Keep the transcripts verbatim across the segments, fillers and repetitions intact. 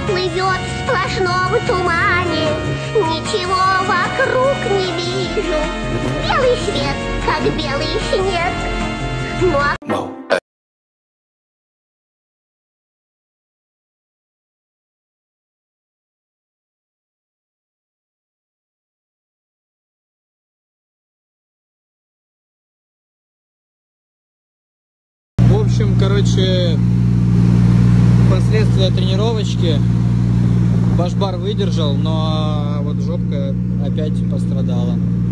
плывет в сплошном тумане. Ничего вокруг не вижу. Белый свет, как белый снег. Ну а... В общем, короче, последствия тренировочки. Башбар выдержал, но вот жопка опять пострадала.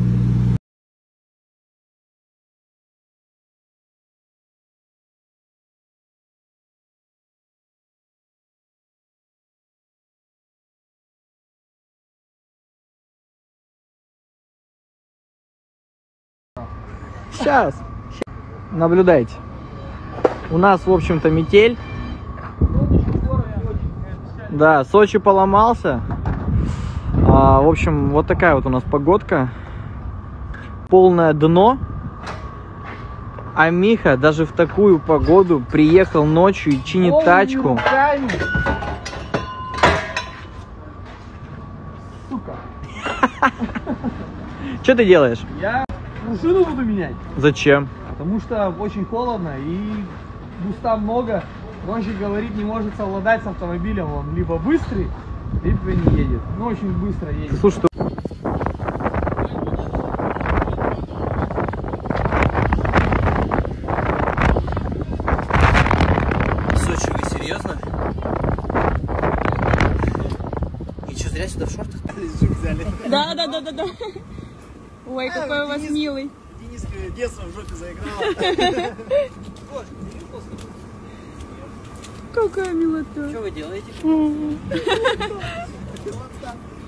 Сейчас. Наблюдайте. У нас, в общем-то, метель. Да, Сочи поломался. А, в общем, вот такая вот у нас погодка. Полное дно. А Миха даже в такую погоду приехал ночью и чинит Полными тачку. Руками. Сука. Что ты делаешь? Я пружину буду менять. Зачем? Потому что очень холодно и буста много. Гонщик говорит, не может совладать с автомобилем. Он либо быстрый, либо не едет. Ну, очень быстро едет. Слушай, что... Сочи, вы серьезно? И что, зря сюда в шортах взяли? Да, да, да, да, да. Ой, а, какой у вас Денис, милый. Дениска детство в жопе заиграла. Какая милота. Что вы делаете?